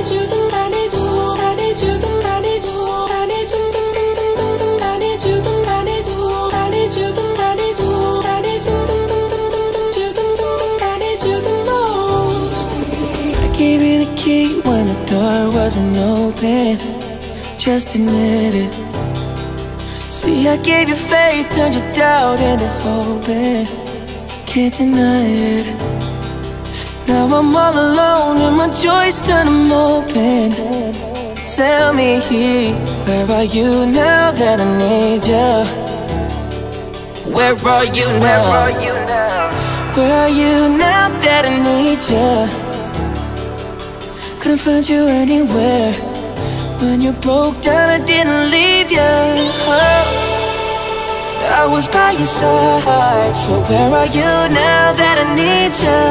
Gave you the key when the door wasn't open. Just admit it. See, I gave you faith, turned your doubt into hoping. Can't deny it. Now I'm all alone and my joys turn them open. Tell me, where are you now that I need you? Where are you now? Where are you now that I need you? Couldn't find you anywhere. When you broke down, I didn't leave you. I was by your side. So where are you now that I need you?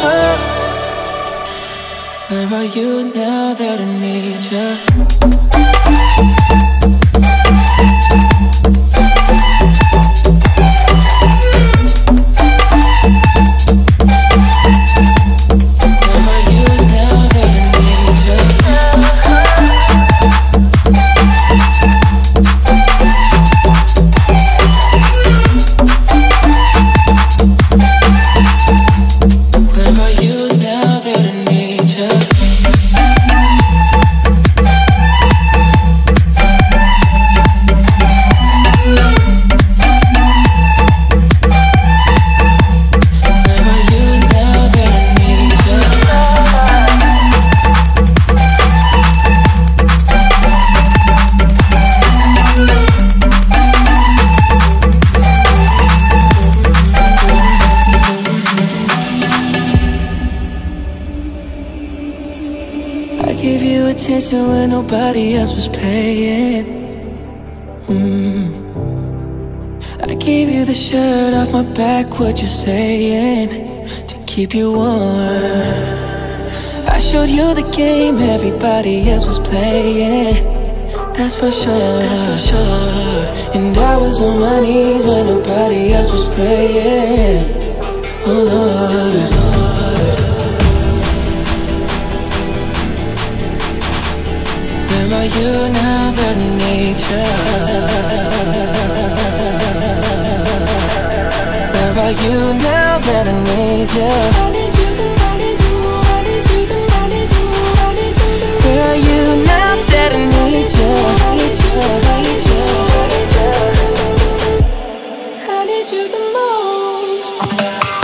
Where are you now that I need you? I gave you attention when nobody else was paying. I gave you the shirt off my back, what you saying, to keep you warm. I showed you the game everybody else was playing. That's for sure. And I was on my knees when nobody else was praying. Oh Lord. Where are you now that I need you? Where are you now that I need you? Where are you now that I need you? I need you the most.